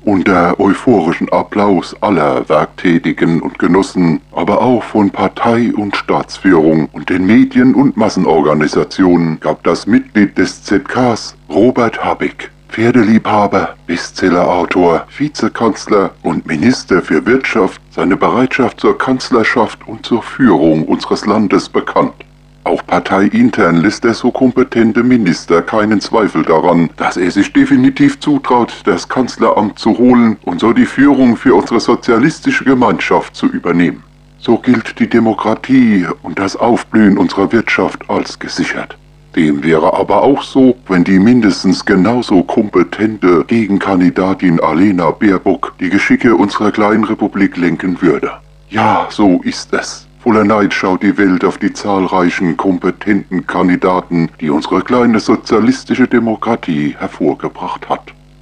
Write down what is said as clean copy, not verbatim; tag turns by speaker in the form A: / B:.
A: unter euphorischen Applaus aller Werktätigen und Genossen, aber auch von Partei und Staatsführung und den Medien und Massenorganisationen gab das Mitglied des ZKs, Robert Habeck, Pferdeliebhaber, Bestsellerautor, Vizekanzler und Minister für Wirtschaft, seine Bereitschaft zur Kanzlerschaft und zur Führung unseres Landes bekannt. Auch parteiintern lässt der so kompetente Minister keinen Zweifel daran, dass er sich definitiv zutraut, das Kanzleramt zu holen und so die Führung für unsere sozialistische Gemeinschaft zu übernehmen. So gilt die Demokratie und das Aufblühen unserer Wirtschaft als gesichert. Dem wäre aber auch so, wenn die mindestens genauso kompetente Gegenkandidatin Alena Baerbock die Geschicke unserer kleinen Republik lenken würde. Ja, so ist es. Voller Neid schaut die Welt auf die zahlreichen kompetenten Kandidaten, die unsere kleine sozialistische Demokratie hervorgebracht hat.